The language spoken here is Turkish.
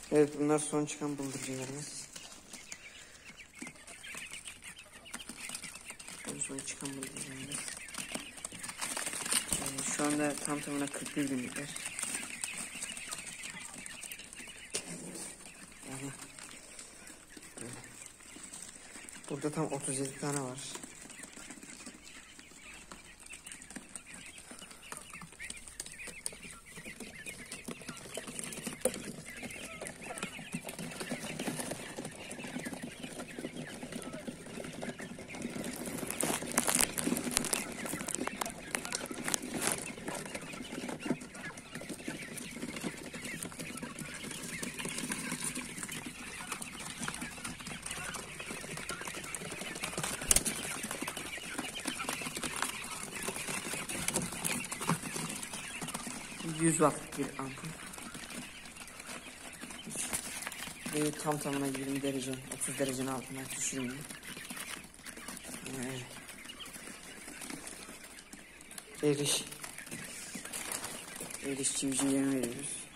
Evet, bunlar son çıkan bıldırcınlarımız. Son çıkan bıldırcınlarımız. Şu anda tam tamına 41 günlükler. Yani burada tam 37 tane var. %100 wattlık bir ampul. Ve tam tamına 20 derece, 30 derecenin altına düşürmüyor. Eriş civcivlerine veriyoruz.